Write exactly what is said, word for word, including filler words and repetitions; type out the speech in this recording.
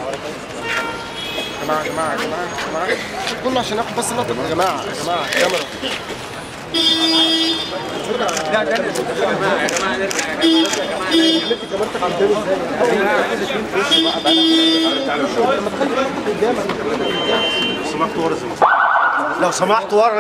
جماعه جماعه جماعه جماعه كله عشان ناخد بس لقطه. يا جماعه يا جماعه الكاميرا. لا لا يا جماعه يا جماعه نرجع يا جماعه يا جماعه كاميرتك عندنا ازاي؟ لو سمحت ورا. لو سمحت ورا